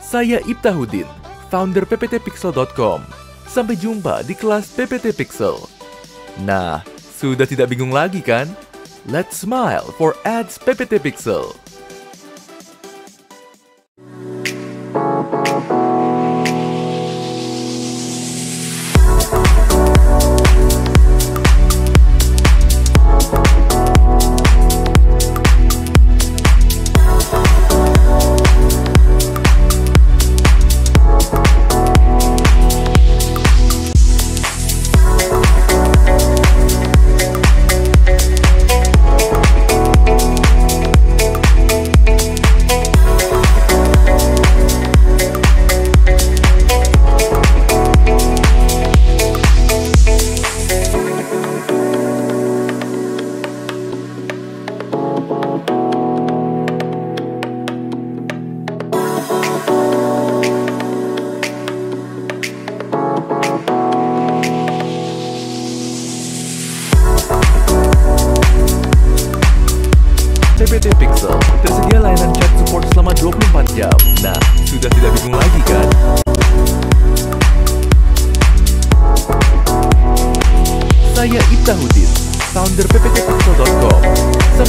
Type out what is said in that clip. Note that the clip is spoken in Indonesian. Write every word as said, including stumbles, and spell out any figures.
Saya Iptahudin, founder Pptpixel dot com. Sampai jumpa di kelas Pptpixel. Nah, sudah tidak bingung lagi kan? Let's smile for ads Pptpixel. Pptpixel tersedia layanan chat support selama dua puluh empat jam. Nah, sudah tidak bingung lagi kan? Saya Iptahudin, founder Pptpixel dot com.